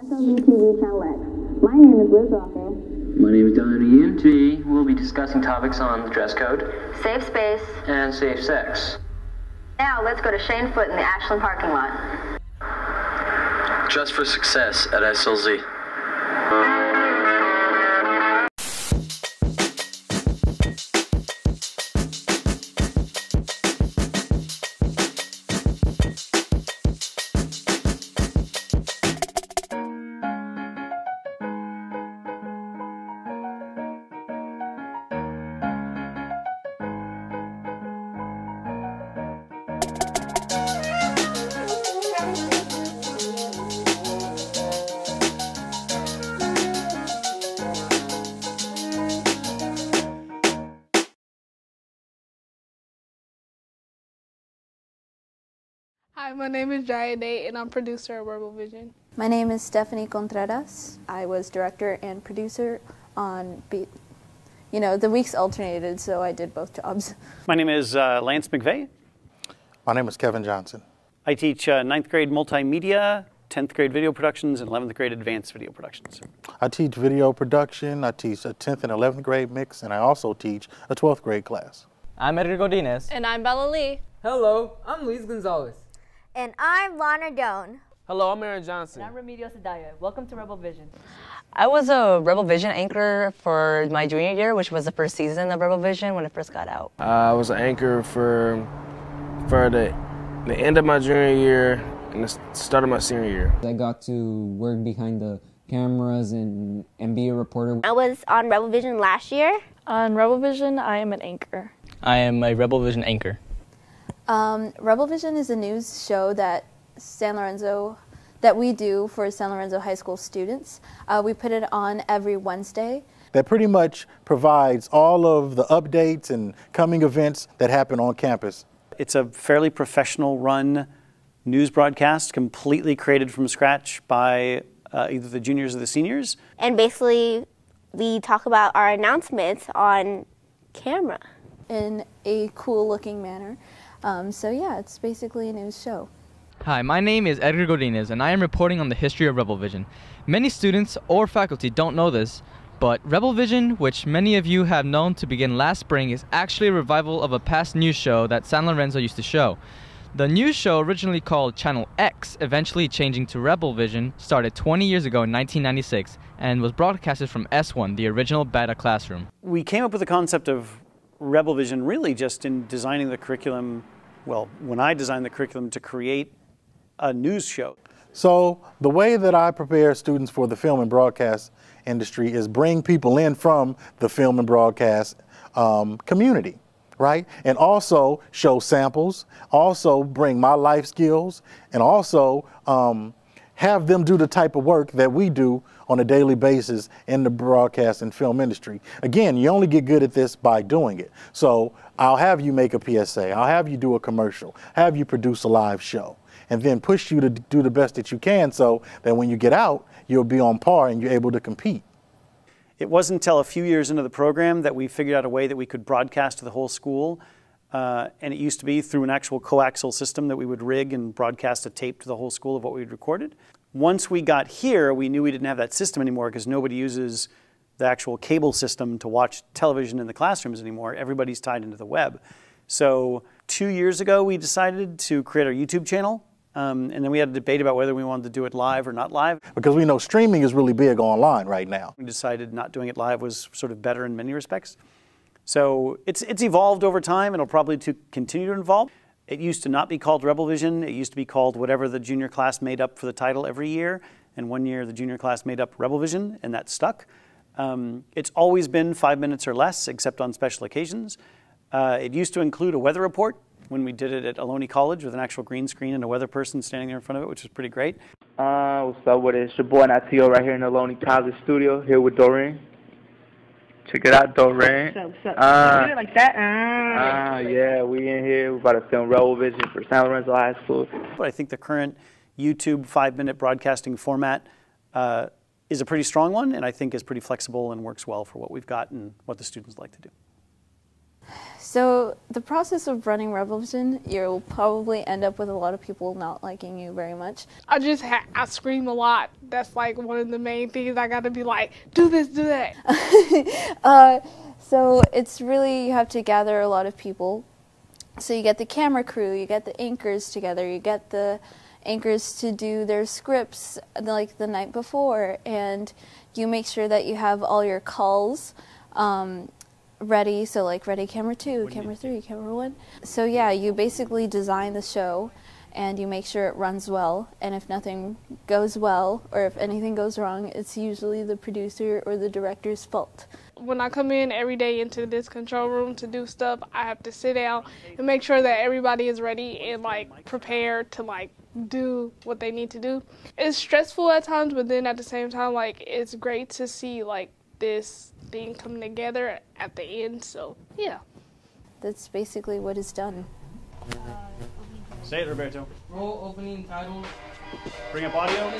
TV Channel X. My name is Liz Rocco. My name is Donnie EMT. We'll be discussing topics on the dress code, Safe space, and safe sex. Now let's go to Shane Foot in the Ashland parking lot. Dress for success at SLZ. Hi, my name is Jaya Nate, and I'm producer at Rebelvision. My name is Stephanie Contreras. I was director and producer on Beat. You know, the weeks alternated, so I did both jobs. My name is Lance McVeigh. My name is Kevin Johnson. I teach 9th grade multimedia, 10th grade video productions, and 11th grade advanced video productions. I teach video production, I teach a 10th and 11th grade mix, and I also teach a 12th grade class. I'm Edgar Godinez. And I'm Bella Lee. Hello, I'm Luis Gonzalez. And I'm Lana Doan. Hello, I'm Aaron Johnson. And I'm Remedios Adaya. Welcome to Rebelvision. I was a Rebelvision anchor for my junior year, which was the first season of Rebelvision when it first got out. I was an anchor for the end of my junior year and the start of my senior year. I got to work behind the cameras and be a reporter. I was on Rebelvision last year. On Rebelvision, I am an anchor. I am a Rebelvision anchor. Rebelvision is a news show that we do for San Lorenzo High School students. We put it on every Wednesday. That pretty much provides all of the updates and coming events that happen on campus. It's a fairly professional run news broadcast, completely created from scratch by either the juniors or the seniors. And basically, we talk about our announcements on camera. In a cool looking manner. So yeah, it's basically a news show. Hi, my name is Edgar Godinez, and I am reporting on the history of Rebelvision. Many students or faculty don't know this, but Rebelvision, which many of you have known to begin last spring, is actually a revival of a past news show that San Lorenzo used to show. The news show, originally called Channel X, eventually changing to Rebelvision, started 20 years ago in 1996 and was broadcasted from S1, the original beta classroom. We came up with the concept of Rebelvision really just in designing the curriculum, well, when I designed the curriculum to create a news show. So the way that I prepare students for the film and broadcast industry is bring people in from the film and broadcast community, right? And also show samples, also bring my life skills, and also have them do the type of work that we do on a daily basis in the broadcast and film industry. Again, you only get good at this by doing it. So I'll have you make a PSA, I'll have you do a commercial, have you produce a live show, and then push you to do the best that you can so that when you get out, you'll be on par and you're able to compete. It wasn't until a few years into the program that we figured out a way that we could broadcast to the whole school. And it used to be through an actual coaxial system that we would rig and broadcast a tape to the whole school of what we'd recorded. Once we got here, we knew we didn't have that system anymore because nobody uses the actual cable system to watch television in the classrooms anymore. Everybody's tied into the web. So 2 years ago, we decided to create our YouTube channel. And then we had a debate about whether we wanted to do it live or not live. Because we know streaming is really big online right now. We decided not doing it live was sort of better in many respects. So it's evolved over time. It'll probably continue to evolve. It used to not be called Rebelvision. It used to be called whatever the junior class made up for the title every year. And one year the junior class made up Rebelvision, and that stuck. It's always been 5 minutes or less, except on special occasions. It used to include a weather report when we did it at Ohlone College with an actual green screen and a weather person standing there in front of it, which was pretty great. What's up with it? It's your boy Natio right here in the Ohlone College studio, here with Doreen. Check it out, Doreen. What's up? Do it like that. Yeah, we in here. We're about to film Rebelvision for San Lorenzo High School. But I think the current YouTube 5-minute broadcasting format is a pretty strong one, and I think is pretty flexible and works well for what we've got and what the students like to do. So the process of running Rebelvision, you'll probably end up with a lot of people not liking you very much. I scream a lot. That's like one of the main things. I got to be like, do this, do that. So it's really, you have to gather a lot of people. So you get the camera crew, you get the anchors together, you get the anchors to do their scripts like the night before, and you make sure that you have all your calls ready, so like ready camera 2, camera 3, camera 1. So yeah, you basically design the show and you make sure it runs well, and if nothing goes well or if anything goes wrong, it's usually the producer or the director's fault. When I come in every day into this control room to do stuff, I have to sit down and make sure that everybody is ready and like prepared to like do what they need to do. It's stressful at times, but then at the same time, like, it's great to see like this thing coming together at the end. So yeah, that's basically what is done. Say it, Roberto. Roll opening title. Bring up audio.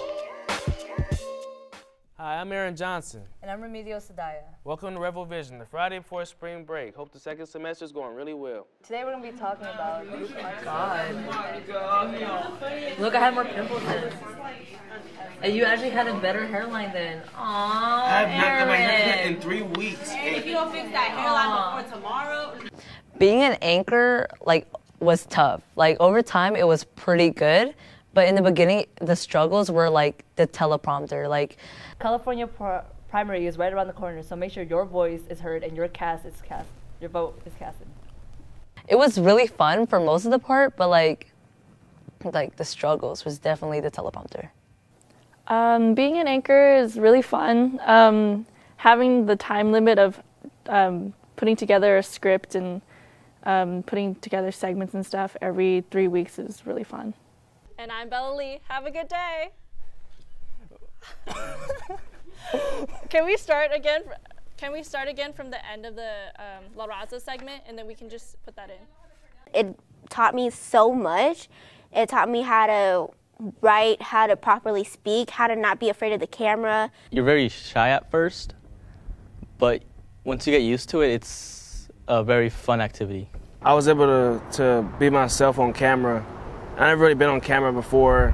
Hi, I'm Aaron Johnson. And I'm Remedios Sadaya. Welcome to Rebelvision, the Friday before spring break. Hope the second semester is going really well. Today we're going to be talking about... Oh my God. Look, I have more pimples than... And you actually had a better hairline than... Aww, I have not done my haircut in 3 weeks. And if you don't fix that hairline before tomorrow... Being an anchor, like, was tough. Like, over time, it was pretty good. But in the beginning, the struggles were, like, the teleprompter. Like, California primary is right around the corner, so make sure your voice is heard and your vote is casted. It was really fun for most of the part, but, like the struggles was definitely the teleprompter. Being an anchor is really fun. Having the time limit of putting together a script and putting together segments and stuff every 3 weeks is really fun. And I'm Bella Lee. Have a good day. Can we start again? Can we start again from the end of the La Raza segment, and then we can just put that in? It taught me so much. It taught me how to write, how to properly speak, how to not be afraid of the camera. You're very shy at first, but once you get used to it, it's a very fun activity. I was able to be myself on camera. I never really been on camera before,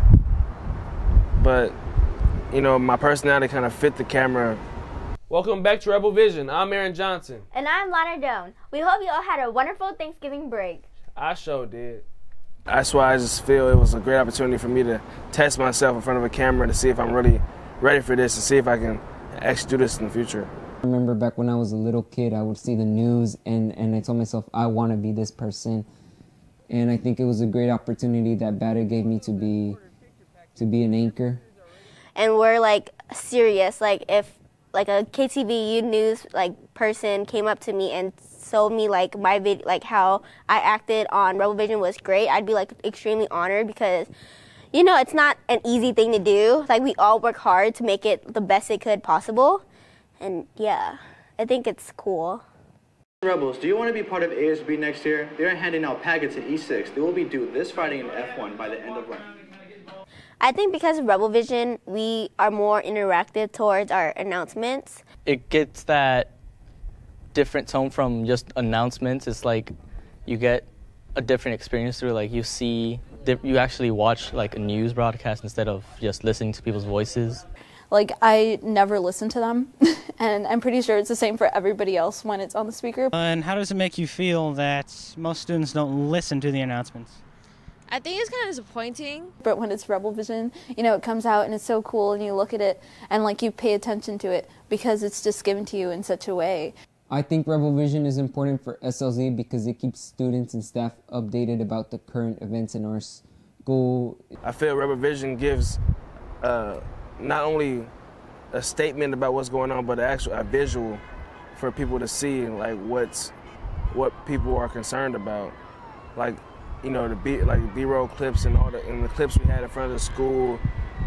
but you know, my personality kind of fit the camera. Welcome back to Rebelvision. I'm Aaron Johnson. And I'm Lana Doan. We hope you all had a wonderful Thanksgiving break. I sure did. That's why I just feel it was a great opportunity for me to test myself in front of a camera to see if I'm really ready for this and see if I can actually do this in the future. I remember back when I was a little kid, I would see the news and I told myself, I want to be this person. And I think it was a great opportunity that Batter gave me to be an anchor. And we're like serious. Like if like a KTVU news like person came up to me and told me like my video, like how I acted on Rebelvision was great, I'd be like extremely honored because, you know, it's not an easy thing to do. Like we all work hard to make it the best it could possible. And yeah, I think it's cool. Rebels, do you want to be part of ASB next year? They're handing out packets in E6. They will be due this Friday in F1 by the end of run. I think because of Rebelvision, we are more interactive towards our announcements. It gets that different tone from just announcements. It's like you get a different experience through, like you actually watch like a news broadcast instead of just listening to people's voices. Like, I never listen to them, and I'm pretty sure it's the same for everybody else when it's on the speaker. And how does it make you feel that most students don't listen to the announcements? I think it's kind of disappointing. But when it's Rebelvision, you know, it comes out and it's so cool and you look at it and like you pay attention to it because it's just given to you in such a way. I think Rebelvision is important for SLZ because it keeps students and staff updated about the current events in our school. I feel Rebelvision gives not only a statement about what's going on, but a visual for people to see, like what people are concerned about, like, you know, the B-roll clips and the clips we had in front of the school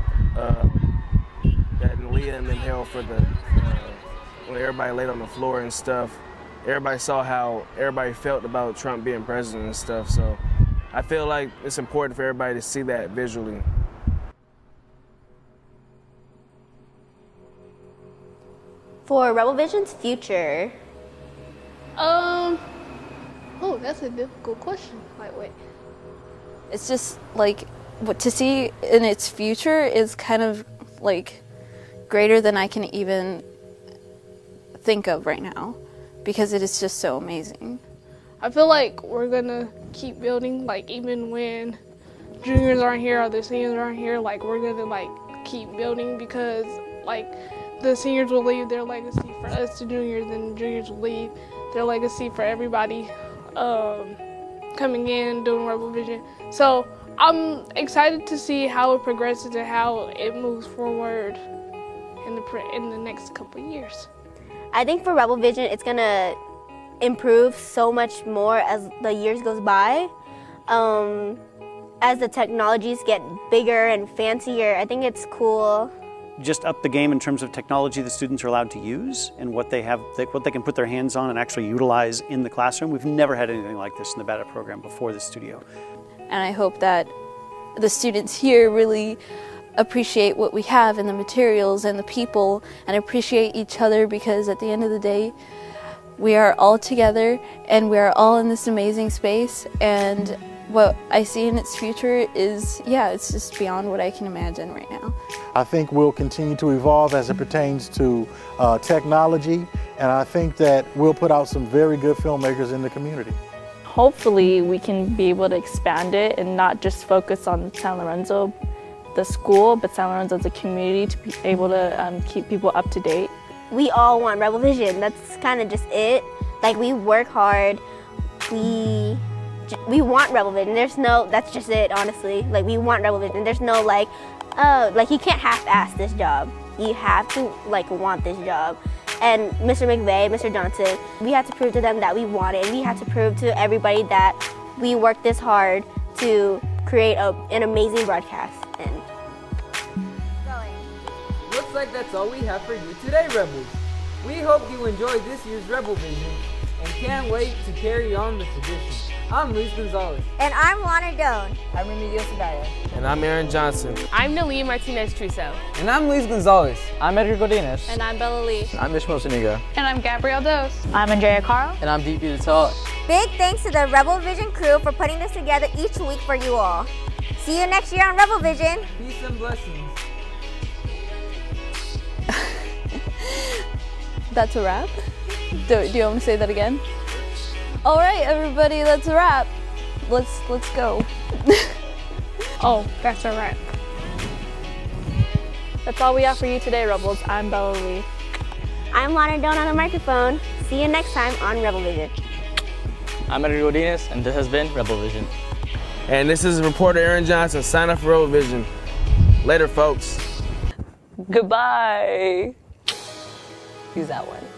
that Leah and them held for the when everybody laid on the floor and stuff. Everybody saw how everybody felt about Trump being president and stuff. So I feel like it's important for everybody to see that visually. For Rebelvision's future, Oh, that's a difficult question. Wait. It's just like what to see in its future is kind of like greater than I can even think of right now, because it is just so amazing. I feel like we're gonna keep building, like even when juniors aren't here or the seniors aren't here, like we're gonna like keep building, because like the seniors will leave their legacy for us, the juniors, and the juniors will leave their legacy for everybody coming in, doing Rebelvision. So I'm excited to see how it progresses and how it moves forward in the next couple of years. I think for Rebelvision, it's gonna improve so much more as the years goes by. As the technologies get bigger and fancier, I think it's cool. Just up the game in terms of technology the students are allowed to use and what they have, what they can put their hands on and actually utilize in the classroom. We've never had anything like this in the BATA program before this studio. And I hope that the students here really appreciate what we have and the materials and the people and appreciate each other, because at the end of the day, we are all together and we are all in this amazing space, and what I see in its future is, yeah, it's just beyond what I can imagine right now. I think we'll continue to evolve as it pertains to technology, and I think that we'll put out some very good filmmakers in the community. Hopefully we can be able to expand it and not just focus on San Lorenzo, the school, but San Lorenzo as a community, to be able to keep people up to date. We all want Rebelvision. That's kind of just it. Like, we work hard. We want Rebelvision. There's no, that's just it, honestly. Like, we want Rebelvision. There's no like, oh, like you can't half-ass this job. You have to like want this job. And Mr. McVeigh, Mr. Johnson, we had to prove to them that we want it. And we had to prove to everybody that we worked this hard to create an amazing broadcast. And looks like that's all we have for you today, Rebels. We hope you enjoyed this year's Rebelvision and can't wait to carry on the tradition. I'm Luis Gonzalez. And I'm Lana Doan. I'm Remigio Sedaya. And I'm Aaron Johnson. I'm Nalee Martinez-Truso. And I'm Luis Gonzalez. I'm Edgar Godinez. And I'm Bella Lee. I'm Ishmael Siniga. And I'm Gabrielle Dose. I'm Andrea Carl. And I'm DP Detal. Big thanks to the Rebelvision crew for putting this together each week for you all. See you next year on Rebelvision. Peace and blessings. That's a wrap? Do you want me to say that again? All right, everybody, that's a wrap. Let's go. Oh, that's a wrap. That's all we have for you today, Rebels. I'm Bella Lee. I'm Lana Doan on the microphone. See you next time on Rebelvision. I'm Edgar Godinez, and this has been Rebelvision. And this is reporter Aaron Johnson. Sign up for Rebelvision. Later, folks. Goodbye. Use that one.